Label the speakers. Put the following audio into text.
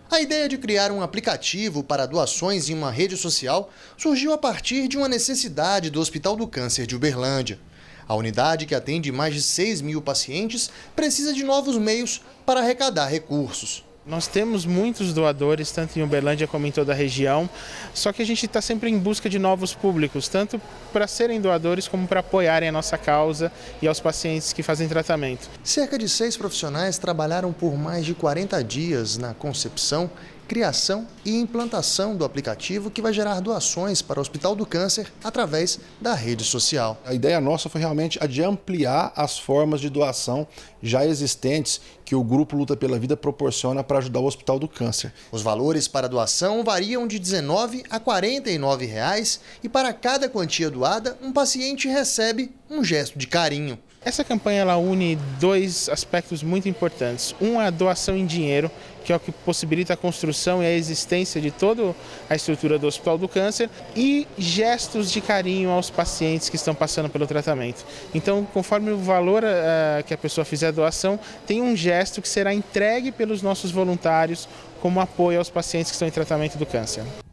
Speaker 1: A ideia de criar um aplicativo para doações em uma rede social surgiu a partir de uma necessidade do Hospital do Câncer de Uberlândia. A unidade, que atende mais de 6.000 pacientes, precisa de novos meios para arrecadar recursos.
Speaker 2: Nós temos muitos doadores, tanto em Uberlândia como em toda a região, só que a gente está sempre em busca de novos públicos, tanto para serem doadores como para apoiarem a nossa causa e aos pacientes que fazem tratamento.
Speaker 1: Cerca de 6 profissionais trabalharam por mais de 40 dias na concepção, criação e implantação do aplicativo, que vai gerar doações para o Hospital do Câncer através da rede social.
Speaker 3: A ideia nossa foi realmente a de ampliar as formas de doação já existentes que o Grupo Luta pela Vida proporciona para ajudar o Hospital do Câncer.
Speaker 1: Os valores para doação variam de R$ 19 a R$ 49 e para cada quantia doada, um paciente recebe um gesto de carinho.
Speaker 2: Essa campanha ela une dois aspectos muito importantes. Um é a doação em dinheiro, que é o que possibilita a construção e a existência de toda a estrutura do Hospital do Câncer, e gestos de carinho aos pacientes que estão passando pelo tratamento. Então, conforme o valor que a pessoa fizer a doação, tem um gesto que será entregue pelos nossos voluntários como apoio aos pacientes que estão em tratamento do câncer.